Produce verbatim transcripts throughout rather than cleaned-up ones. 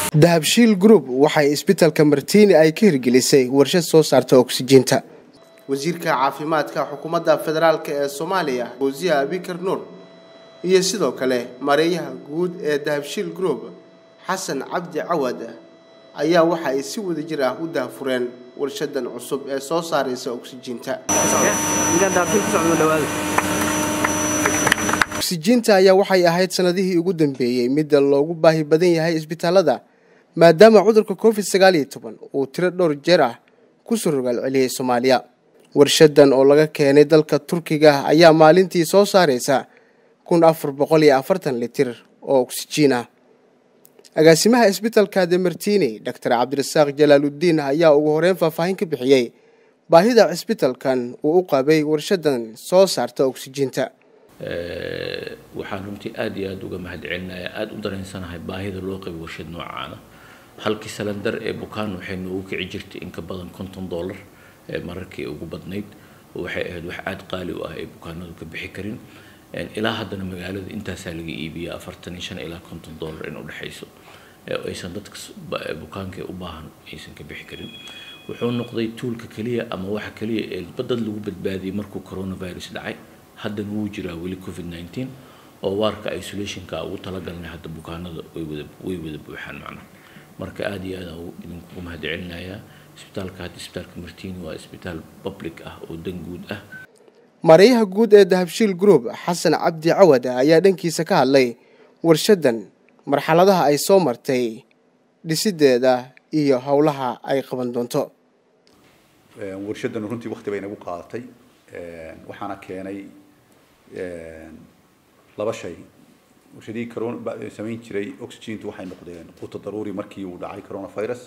dahabshiil group waxay isbitaalka Martini ay ka hirgelisay warshad soo saarta oksijiinta. wasiirka caafimaadka xukuumadda federaalka ee Soomaaliya Wasiir Abikar Nuur iyo sidoo kale mareeyaha guud ee dahabshiil group Xasan Cabdi Cawad ayaa waxa ay si wada jir ah u daafureen warshadan cusub ee soo saaraysa oksijiinta. oksijiinta ayaa waxay ahayd sanadihii ugu dambeeyay mid loogu baahi badan yahay isbitaalada maadaama cudurka covid sagaal iyo toban uu tiro dhowr jeer ah ku soo rogaal celiyay Soomaaliya. warshadan oo laga keenay dalka Turkiga ayaa maalintii soo saaraysa kun afar boqol iyo afartan litir oo oksijiin ah. agaasimaha isbitaalka Martini Doctor Cabdirasaaq Jalaaluddin ayaa ugu horeen faahfaahin ka bixiyay baahida isbitaalkan uu u qabay warshadan soo saarta oksijiinta. ee waxaan runtii aad iyo aad uga mahadcelinayaa aad u dareensanahay baahida loo qabo warshad noocan ah. halkii salandar ee bukaan waxay noogu kici jirtay in ka badan konton dollar ee mararkii ugu badnayd waxay ahayd wax aad qaali u ah ee bukaanadu ka bixi karin ilaa haddana magaalada intaas laga iibiyaa afartan iyo shan ilaa konton dollar in u dhaxayso ee aysan dadka bukaanka u baahan aysan ka bixi karin. wuxuu noqday toolka kaliya ama waxa kaliya ee badad lagu badbaadiyay markuu coronavirus dhacay. haddana wuu jiraa weli covid nineteen oo waarka isolationka ugu talagalnay hadda bukaanada way wada way wada buuxaan macna. marka aad iyo aad idinku mahadcelinayaa. isbitaalka hadda isbitaalka Martini waa isbitaal public ah oo dan guud ah. mareeyaha guud ee dahabshiil group Xasan Cabdi Cawad ayaa dhankiisa ka hadlay warshadan marxaladaha ay soo martay dhisideeda iyo hawlaha ay qaban doonto. warshadan runtii waqti bay nagu qaadatay waxaana keenay laba shay. warshadii corona samayn jiray oxygen waxay noqdeen quuto daruuri markii uu dhacay coronavirus.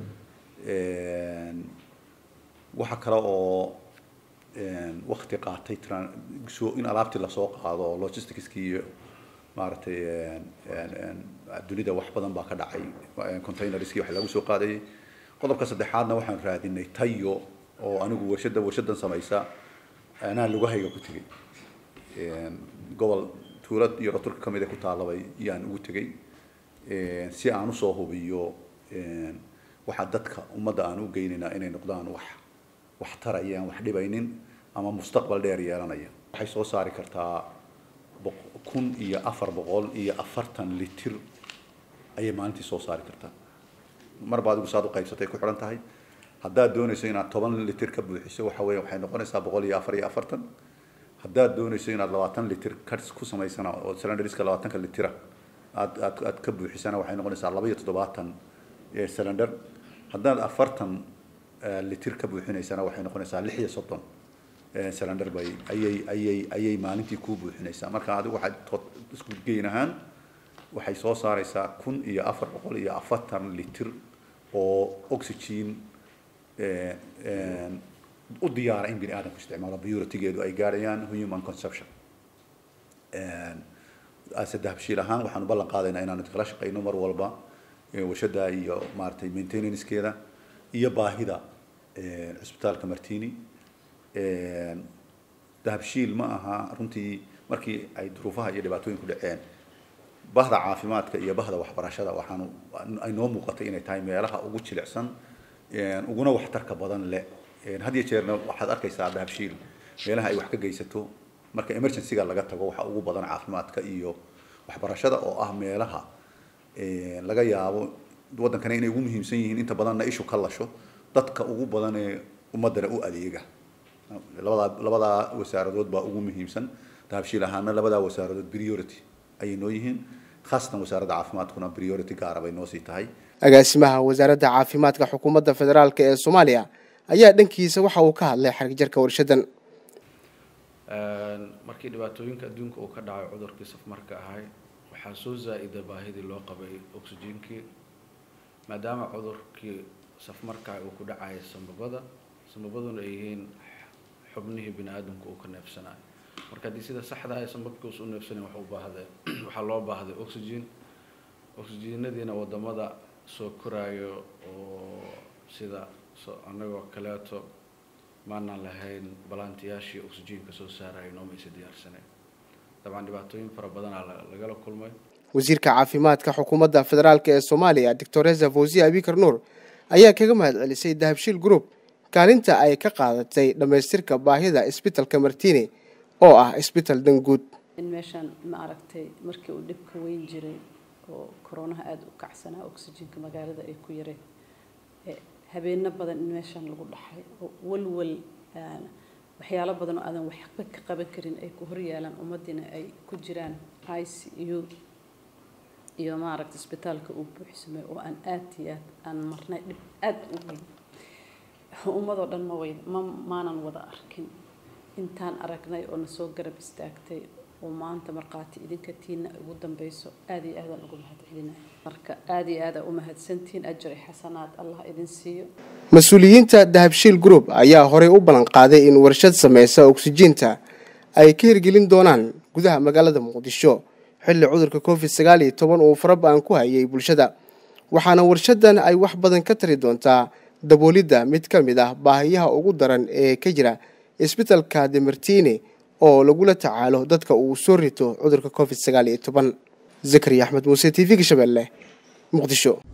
waxa kale oo waqti qaatay in alaabtii la soo qaado logisticskii maartay dunida wax badan baa ka dhacay containerskii wax lagu soo qaaday. qodobka saddexaadna waxaan raadinay tayo oo anigu warshada warshadan samaysa أنا اللي وهاي قلت لي قبل تولد يرترك كم إذا كنت على بي يعني قلت لي سي أنا صاحب بيو وحدتك ومدى أنا جينا إن نقدان وح وحترى أيام وحدي بينين أما مستقبل داري أنا يا حيث صار كرتا كون إيا أفر بقول إيا أفرتن لتر أي ما أنت صار كرتا مر بعد وصادو قيسة تيكو حرنت هاي haddaad doonayso inaad toban litir ka buuxiso waxa weeye waxay noqonaysaa boqol iyo afar iyo afartan. haddaad doonayso inaad labaatan litir ka ku samaysana oo cylinderska labaatanka litir aad aad aad ka buuxisana waxay noqonaysaa laba iyo toddobaatan ee cylinder. haddaad afartan litir ka buuxinaysana waxay noqonaysaa lix iyo soddon ee cylinder bay ayay ayay ayay maalintii ku buuxinaysaa. marka adigu waxaad isku geyn ahaan waxay soo saaraysaa kun iyo afar boqol iyo afartan litir oo oxygen u diyaara in bini aadamku isticmaalo biyotigeedu ay gaarayaan human consumption. as dahabshiil ahaan waxaan ballan qaadaynaa inaan kala shaqeyno mar walba warshada iyo maartay maintenance-keeda iyo baahida isbitaalka Martini. dahabshiil ma aha runtii markii ay duruufaha iyo dhibaatooyinku dhaceen bahda caafimaadka iyo bahda waxbarashada waxaan ay noo muuqatay inay tahay meelaha ugu jilicsan uguna waxtarka badan leh. had iyo jeerna waxaad arkaysaa dahabshiil meelaha ay wax ka geysato marka emergency-ga laga tago waxa ugu badan caafimaadka iyo waxbarashada oo ah meelaha laga yaabo waddankana inay ugu muhiimsan yihiin inta badanna ishu ka lasho dadka ugu badan ee ummadana u adeega. labada labada wasaaradood baa ugu muhiimsan. dahabshiil ahaana labada wasaaradood priority ay noo yihiin khaasatan wasaaradda caafimaadkuna priority gaar ah bay noo sii tahay. agaasimaha wasaaradda caafimaadka xukuumadda federaalka ee Soomaaliya ayaa dhankiisa waxa uu ka hadlay xarig jarka warshadan. een markii dhibaatooyinka adduunka uu ka dhacay cudurkii safmarka ahay waxaa soo zaaiday baahidii loo qabay oksijiinkii maadaama cudurkii safmarka uu ku dhacay sanbabada sanbabaduna ay yihiin xubnihii bini aadamku uu ka neefsanayo. marka hadii sida saxda ah sanbabku uu neefsanayo waxa uu baahday waxa loo baahday oksijiin oksijiinadiina wadamada soo koraayo oo sida soo anagoo kaleeto maana lahayn balantiyaashii oksijiinka soo saaray noomaysa diyaarsanay. طبعا dhibaatooyin fara badan laga la kulmay. wasiirka caafimaadka xukuumadda federaalk ee Soomaaliya Doctor Fawziya Abikar Nuur ayaa kaga mahadcelisay Dahabshiil Group kaalinta ay ka qaadatay dhamaystirka baahida isbitaalka Martini oo ah isbitaal danguud in meeshan ma aragtay markii uu dhibka weyn jiray oo corona aad u kacsanaa oxygen-ka magaalada ay ku yareen ee habeena badan in meeshan lagu dhaxay oo walwal waxyaalo badan oo aadan waxba ka qaban karin ay ku hor yaalaan ummadina ay ku jiraan I C U iyo ma aragtay isbitaalka uu buuxsamay oo aan aad iyo aad aan marnay dhib aad u weyn ummadoo dhan ma weyn ma maanan wada arkin intaan aragnay oo na soo garab istaagtay oo maanta marqaati idinka tiina ugu dambayso aad iyo aad aan ugu mahadcelinahay marka aad iyo aad u mahadsantiin ajri xasanaad Allah idin siiyo mas'uuliyiinta Dahabshiil Group ayaa hore u balan qaaday in warshad sameeysa oksijiinta ay ka hirgelin doonaan gudaha magaalada Muqdisho xilli cudurka Covid sagaal iyo toban uu farabaan ku hayay bulshada waxaana warshadan ay wax badan ka tari doontaa daboolida mid ka mid ah baahiyaha ugu daran ee ka jira isbitaalka Martini oo lagu la tacaalo dadka uu soo rito cudurka Covid sagaal iyo toban Zakariya Ahmed Muuse T V Shabeelle Muqdisho.